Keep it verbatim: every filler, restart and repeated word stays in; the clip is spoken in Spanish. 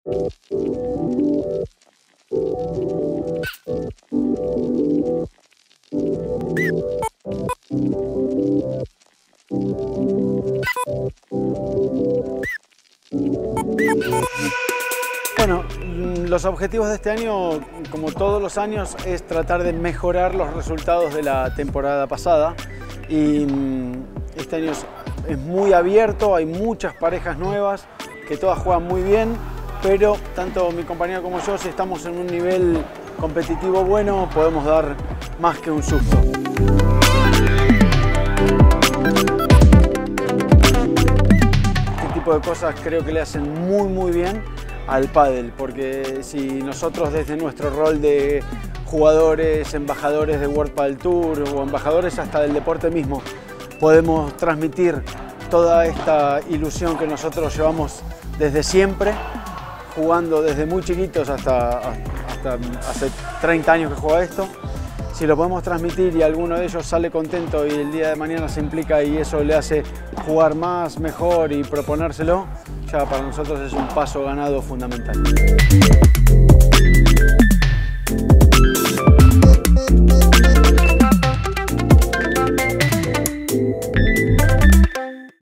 Bueno, los objetivos de este año, como todos los años, es tratar de mejorar los resultados de la temporada pasada. Y este año es, es muy abierto, hay muchas parejas nuevas que todas juegan muy bien, pero tanto mi compañero como yo, si estamos en un nivel competitivo bueno, podemos dar más que un susto. Este tipo de cosas creo que le hacen muy muy bien al pádel, porque si nosotros desde nuestro rol de jugadores, embajadores de World Padel Tour o embajadores hasta del deporte mismo, podemos transmitir toda esta ilusión que nosotros llevamos desde siempre, jugando desde muy chiquitos hasta, hasta hace treinta años que juega esto. Si lo podemos transmitir y alguno de ellos sale contento y el día de mañana se implica y eso le hace jugar más, mejor y proponérselo, ya para nosotros es un paso ganado fundamental.